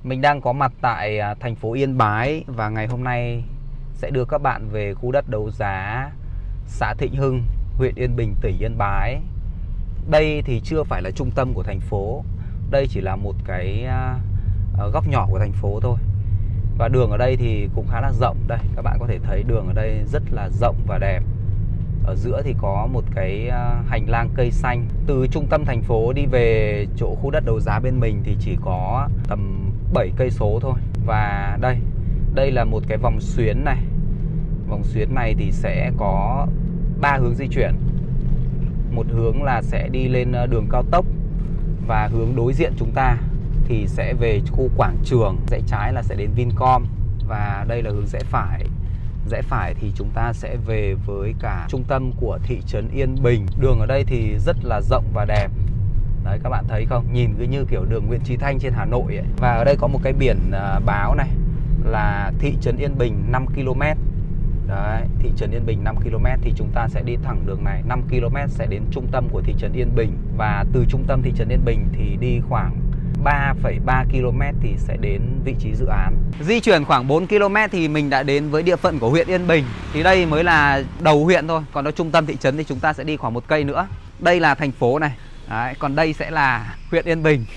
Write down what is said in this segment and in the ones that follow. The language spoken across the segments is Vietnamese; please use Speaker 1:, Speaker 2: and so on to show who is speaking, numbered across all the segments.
Speaker 1: Mình đang có mặt tại thành phố Yên Bái và ngày hôm nay sẽ đưa các bạn về khu đất đấu giá xã Thịnh Hưng, huyện Yên Bình, tỉnh Yên Bái. Đây thì chưa phải là trung tâm của thành phố, đây chỉ là một cái góc nhỏ của thành phố thôi. Và đường ở đây thì cũng khá là rộng. Đây, các bạn có thể thấy đường ở đây rất là rộng và đẹp. Ở giữa thì có một cái hành lang cây xanh. Từ trung tâm thành phố đi về chỗ khu đất đấu giá bên mình thì chỉ có tầm 7 cây số thôi. Và đây là một cái vòng xuyến này. Vòng xuyến này thì sẽ có 3 hướng di chuyển. Một hướng là sẽ đi lên đường cao tốc, và hướng đối diện chúng ta thì sẽ về khu quảng trường. Rẽ trái là sẽ đến Vincom, và đây là hướng rẽ phải. Rẽ phải thì chúng ta sẽ về với cả trung tâm của thị trấn Yên Bình. Đường ở đây thì rất là rộng và đẹp. Đấy, các bạn thấy không? Nhìn cứ như kiểu đường Nguyễn Chí Thanh trên Hà Nội ấy. Và ở đây có một cái biển báo này là thị trấn Yên Bình 5 km. Đấy, thị trấn Yên Bình 5 km thì chúng ta sẽ đi thẳng đường này 5 km sẽ đến trung tâm của thị trấn Yên Bình. Và từ trung tâm thị trấn Yên Bình thì đi khoảng 3,3 km thì sẽ đến vị trí dự án. Di chuyển khoảng 4 km thì mình đã đến với địa phận của huyện Yên Bình. Thì đây mới là đầu huyện thôi, còn ở trung tâm thị trấn thì chúng ta sẽ đi khoảng 1 cây nữa. Đây là thành phố này. Đấy, còn đây sẽ là huyện Yên Bình.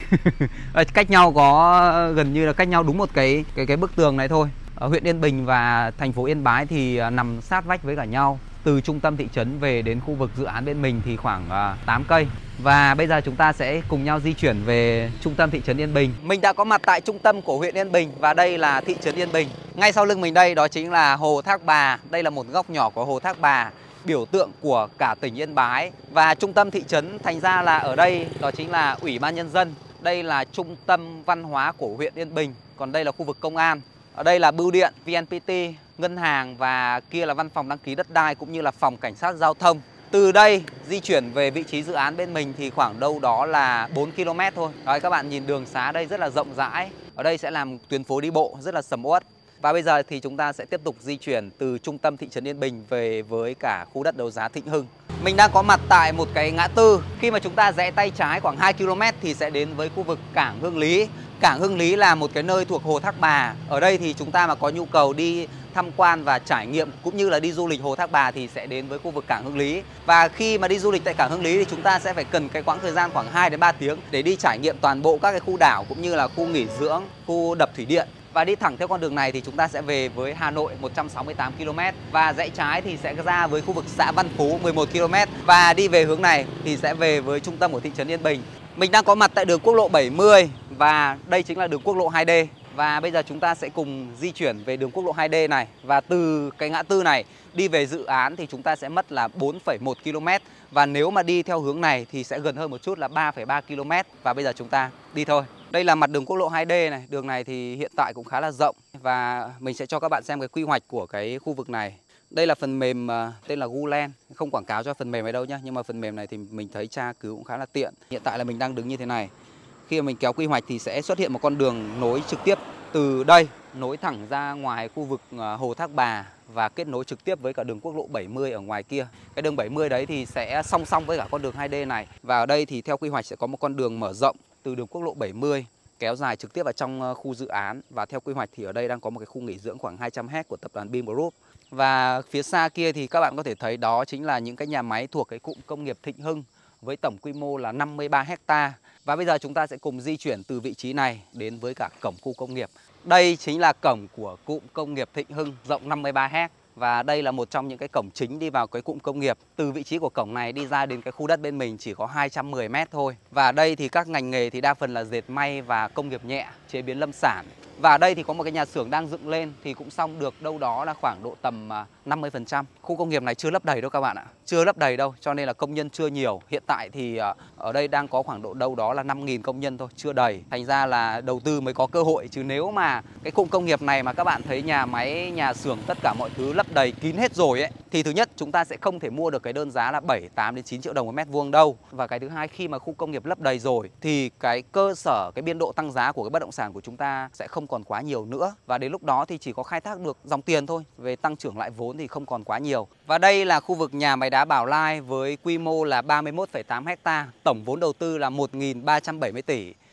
Speaker 1: Cách nhau có gần như là cách nhau đúng một cái bức tường này thôi. Ở huyện Yên Bình và thành phố Yên Bái thì nằm sát vách với cả nhau. Từ trung tâm thị trấn về đến khu vực dự án bên mình thì khoảng 8 cây. Và bây giờ chúng ta sẽ cùng nhau di chuyển về trung tâm thị trấn Yên Bình. Mình đã có mặt tại trung tâm của huyện Yên Bình và đây là thị trấn Yên Bình. Ngay sau lưng mình đây đó chính là hồ Thác Bà. Đây là một góc nhỏ của hồ Thác Bà, biểu tượng của cả tỉnh Yên Bái. Và trung tâm thị trấn thành ra là ở đây đó chính là Ủy ban Nhân dân. Đây là trung tâm văn hóa của huyện Yên Bình. Còn đây là khu vực công an. Ở đây là bưu điện, VNPT, ngân hàng và kia là văn phòng đăng ký đất đai cũng như là phòng cảnh sát giao thông. Từ đây di chuyển về vị trí dự án bên mình thì khoảng đâu đó là 4 km thôi. Đấy, các bạn nhìn đường xá đây rất là rộng rãi. Ở đây sẽ làm tuyến phố đi bộ rất là sầm uất. Và bây giờ thì chúng ta sẽ tiếp tục di chuyển từ trung tâm thị trấn Yên Bình về với cả khu đất đấu giá Thịnh Hưng. Mình đang có mặt tại một cái ngã tư. Khi mà chúng ta rẽ tay trái khoảng 2 km thì sẽ đến với khu vực cảng Hưng Lý. Cảng Hưng Lý là một cái nơi thuộc hồ Thác Bà. Ở đây thì chúng ta mà có nhu cầu đi tham quan và trải nghiệm cũng như là đi du lịch hồ Thác Bà thì sẽ đến với khu vực cảng Hưng Lý. Và khi mà đi du lịch tại cảng Hưng Lý thì chúng ta sẽ phải cần cái quãng thời gian khoảng 2 đến 3 tiếng để đi trải nghiệm toàn bộ các cái khu đảo cũng như là khu nghỉ dưỡng, khu đập thủy điện. Và đi thẳng theo con đường này thì chúng ta sẽ về với Hà Nội 168 km. Và rẽ trái thì sẽ ra với khu vực xã Văn Phú 11 km. Và đi về hướng này thì sẽ về với trung tâm của thị trấn Yên Bình. Mình đang có mặt tại đường quốc lộ 70 và đây chính là đường quốc lộ 2D. Và bây giờ chúng ta sẽ cùng di chuyển về đường quốc lộ 2D này. Và từ cái ngã tư này đi về dự án thì chúng ta sẽ mất là 4,1 km. Và nếu mà đi theo hướng này thì sẽ gần hơn một chút là 3,3 km. Và bây giờ chúng ta đi thôi. Đây là mặt đường quốc lộ 2D này. Đường này thì hiện tại cũng khá là rộng. Và mình sẽ cho các bạn xem cái quy hoạch của cái khu vực này. Đây là phần mềm tên là Gulen. Không quảng cáo cho phần mềm này đâu nhá. Nhưng mà phần mềm này thì mình thấy tra cứu cũng khá là tiện. Hiện tại là mình đang đứng như thế này. Khi mà mình kéo quy hoạch thì sẽ xuất hiện một con đường nối trực tiếp từ đây, nối thẳng ra ngoài khu vực hồ Thác Bà và kết nối trực tiếp với cả đường quốc lộ 70 ở ngoài kia. Cái đường 70 đấy thì sẽ song song với cả con đường 2D này. Và ở đây thì theo quy hoạch sẽ có một con đường mở rộng từ đường quốc lộ 70 kéo dài trực tiếp vào trong khu dự án. Và theo quy hoạch thì ở đây đang có một cái khu nghỉ dưỡng khoảng 200 ha của tập đoàn Bingroup. Và phía xa kia thì các bạn có thể thấy đó chính là những cái nhà máy thuộc cái cụm công nghiệp Thịnh Hưng với tổng quy mô là 53 ha. Và bây giờ chúng ta sẽ cùng di chuyển từ vị trí này đến với cả cổng khu công nghiệp. Đây chính là cổng của cụm công nghiệp Thịnh Hưng rộng 53 ha. Và đây là một trong những cái cổng chính đi vào cái cụm công nghiệp. Từ vị trí của cổng này đi ra đến cái khu đất bên mình chỉ có 210 m thôi. Và đây thì các ngành nghề thì đa phần là dệt may và công nghiệp nhẹ, chế biến lâm sản. Và ở đây thì có một cái nhà xưởng đang dựng lên thì cũng xong được đâu đó là khoảng độ tầm 50%. Khu công nghiệp này chưa lấp đầy đâu các bạn ạ. Chưa lấp đầy đâu, cho nên là công nhân chưa nhiều. Hiện tại thì ở đây đang có khoảng độ đâu đó là 5.000 công nhân thôi, chưa đầy. Thành ra là đầu tư mới có cơ hội. Chứ nếu mà cái cụm công nghiệp này mà các bạn thấy nhà máy, nhà xưởng, tất cả mọi thứ lấp đầy kín hết rồi ấy, thì thứ nhất chúng ta sẽ không thể mua được cái đơn giá là 7, 8 đến 9 triệu đồng một mét vuông đâu. Và cái thứ hai, khi mà khu công nghiệp lấp đầy rồi thì cái cơ sở, cái biên độ tăng giá của cái bất động sản của chúng ta sẽ không còn quá nhiều nữa. Và đến lúc đó thì chỉ có khai thác được dòng tiền thôi. Về tăng trưởng lại vốn thì không còn quá nhiều. Và đây là khu vực nhà máy đá Bảo Lai với quy mô là 31,8 ha. Tổng vốn đầu tư là 1.370 tỷ.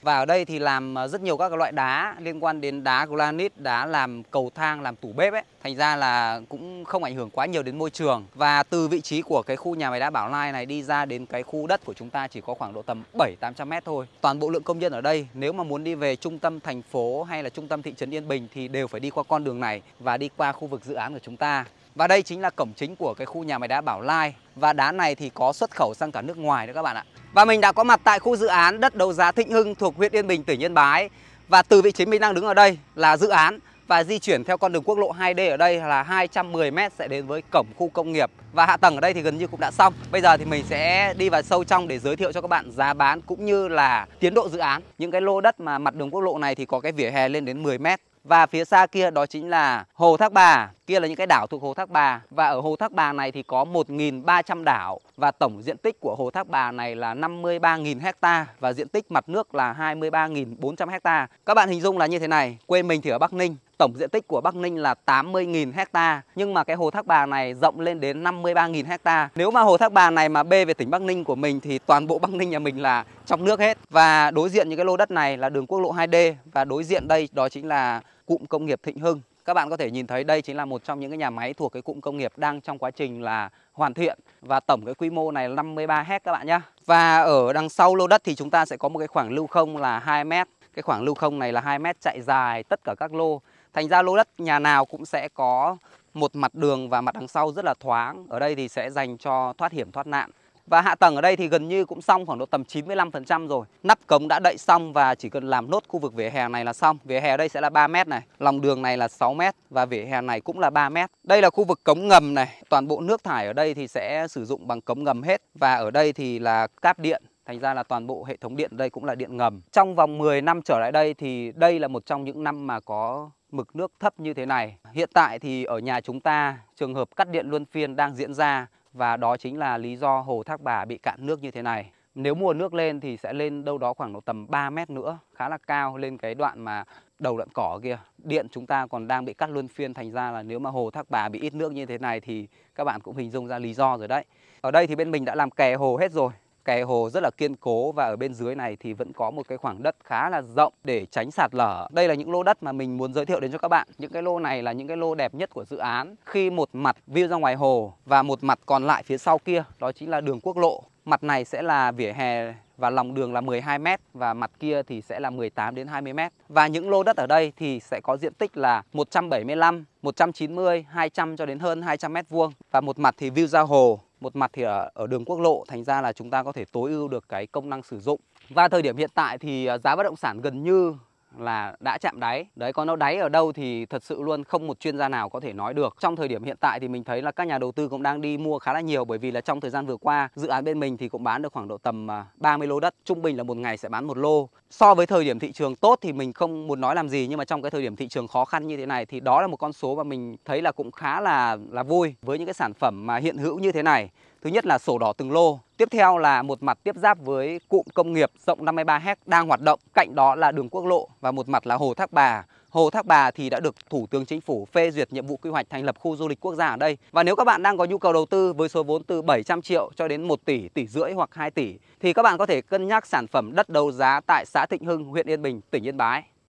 Speaker 1: Và ở đây thì làm rất nhiều các loại đá liên quan đến đá granite, đá làm cầu thang, làm tủ bếp ấy. Thành ra là cũng không ảnh hưởng quá nhiều đến môi trường. Và từ vị trí của cái khu nhà máy đá Bảo Lai này đi ra đến cái khu đất của chúng ta chỉ có khoảng độ tầm 700-800 mét thôi. Toàn bộ lượng công nhân ở đây nếu mà muốn đi về trung tâm thành phố hay là trung tâm thị trấn Yên Bình thì đều phải đi qua con đường này và đi qua khu vực dự án của chúng ta. Và đây chính là cổng chính của cái khu nhà máy đá Bảo Lai. Và đá này thì có xuất khẩu sang cả nước ngoài nữa các bạn ạ. Và mình đã có mặt tại khu dự án đất đấu giá Thịnh Hưng thuộc huyện Yên Bình, tỉnh Yên Bái. Và từ vị trí mình đang đứng ở đây là dự án. Và di chuyển theo con đường quốc lộ 2D ở đây là 210 m sẽ đến với cổng khu công nghiệp. Và hạ tầng ở đây thì gần như cũng đã xong. Bây giờ thì mình sẽ đi vào sâu trong để giới thiệu cho các bạn giá bán cũng như là tiến độ dự án. Những cái lô đất mà mặt đường quốc lộ này thì có cái vỉa hè lên đến 10 m. Và phía xa kia đó chính là Hồ Thác Bà. Kia là những cái đảo thuộc Hồ Thác Bà. Và ở Hồ Thác Bà này thì có 1.300 đảo. Và tổng diện tích của Hồ Thác Bà này là 53.000 ha. Và diện tích mặt nước là 23.400 ha. Các bạn hình dung là như thế này. Quê mình thì ở Bắc Ninh. Tổng diện tích của Bắc Ninh là 80.000 ha. Nhưng mà cái Hồ Thác Bà này rộng lên đến 53.000 ha. Nếu mà Hồ Thác Bà này mà bê về tỉnh Bắc Ninh của mình thì toàn bộ Bắc Ninh nhà mình là trong nước hết. Và đối diện những cái lô đất này là đường quốc lộ 2D. Và đối diện đây đó chính là cụm công nghiệp Thịnh Hưng. Các bạn có thể nhìn thấy đây chính là một trong những cái nhà máy thuộc cái cụm công nghiệp đang trong quá trình là hoàn thiện. Và tổng cái quy mô này là 53 ha các bạn nhé. Và ở đằng sau lô đất thì chúng ta sẽ có một cái khoảng lưu không là 2 m. Cái khoảng lưu không này là 2 m chạy dài tất cả các lô. Thành ra lô đất nhà nào cũng sẽ có một mặt đường và mặt đằng sau rất là thoáng. Ở đây thì sẽ dành cho thoát hiểm thoát nạn. Và hạ tầng ở đây thì gần như cũng xong khoảng độ tầm 95% rồi. Nắp cống đã đậy xong và chỉ cần làm nốt khu vực vỉa hè này là xong. Vỉa hè ở đây sẽ là 3 m này, lòng đường này là 6 m và vỉa hè này cũng là 3 m. Đây là khu vực cống ngầm này, toàn bộ nước thải ở đây thì sẽ sử dụng bằng cống ngầm hết. Và ở đây thì là cáp điện. Thành ra là toàn bộ hệ thống điện đây cũng là điện ngầm. Trong vòng 10 năm trở lại đây thì đây là một trong những năm mà có mực nước thấp như thế này. Hiện tại thì ở nhà chúng ta trường hợp cắt điện luân phiên đang diễn ra. Và đó chính là lý do Hồ Thác Bà bị cạn nước như thế này. Nếu mùa nước lên thì sẽ lên đâu đó khoảng độ tầm 3 m nữa, khá là cao lên cái đoạn mà đầu đoạn cỏ kia. Điện chúng ta còn đang bị cắt luân phiên, thành ra là nếu mà Hồ Thác Bà bị ít nước như thế này thì các bạn cũng hình dung ra lý do rồi đấy. Ở đây thì bên mình đã làm kè hồ hết rồi. Kè hồ rất là kiên cố và ở bên dưới này thì vẫn có một cái khoảng đất khá là rộng để tránh sạt lở. Đây là những lô đất mà mình muốn giới thiệu đến cho các bạn. Những cái lô này là những cái lô đẹp nhất của dự án. Khi một mặt view ra ngoài hồ và một mặt còn lại phía sau kia đó chính là đường quốc lộ. Mặt này sẽ là vỉa hè và lòng đường là 12 m và mặt kia thì sẽ là 18 đến 20 m. Và những lô đất ở đây thì sẽ có diện tích là 175, 190, 200 cho đến hơn 200 m². Và một mặt thì view ra hồ, một mặt thì ở đường quốc lộ, thành ra là chúng ta có thể tối ưu được cái công năng sử dụng. Và thời điểm hiện tại thì giá bất động sản gần như là đã chạm đáy. Đấy, còn nó đáy ở đâu thì thật sự luôn không một chuyên gia nào có thể nói được. Trong thời điểm hiện tại thì mình thấy là các nhà đầu tư cũng đang đi mua khá là nhiều, bởi vì là trong thời gian vừa qua dự án bên mình thì cũng bán được khoảng độ tầm 30 lô đất. Trung bình là một ngày sẽ bán một lô. So với thời điểm thị trường tốt thì mình không muốn nói làm gì, nhưng mà trong cái thời điểm thị trường khó khăn như thế này thì đó là một con số mà mình thấy là cũng khá là vui với những cái sản phẩm mà hiện hữu như thế này. Thứ nhất là sổ đỏ từng lô. Tiếp theo là một mặt tiếp giáp với cụm công nghiệp rộng 53 ha đang hoạt động. Cạnh đó là đường quốc lộ và một mặt là Hồ Thác Bà. Hồ Thác Bà thì đã được Thủ tướng Chính phủ phê duyệt nhiệm vụ quy hoạch thành lập khu du lịch quốc gia ở đây. Và nếu các bạn đang có nhu cầu đầu tư với số vốn từ 700 triệu cho đến 1 tỷ, tỷ rưỡi hoặc 2 tỷ thì các bạn có thể cân nhắc sản phẩm đất đấu giá tại xã Thịnh Hưng, huyện Yên Bình, tỉnh Yên Bái.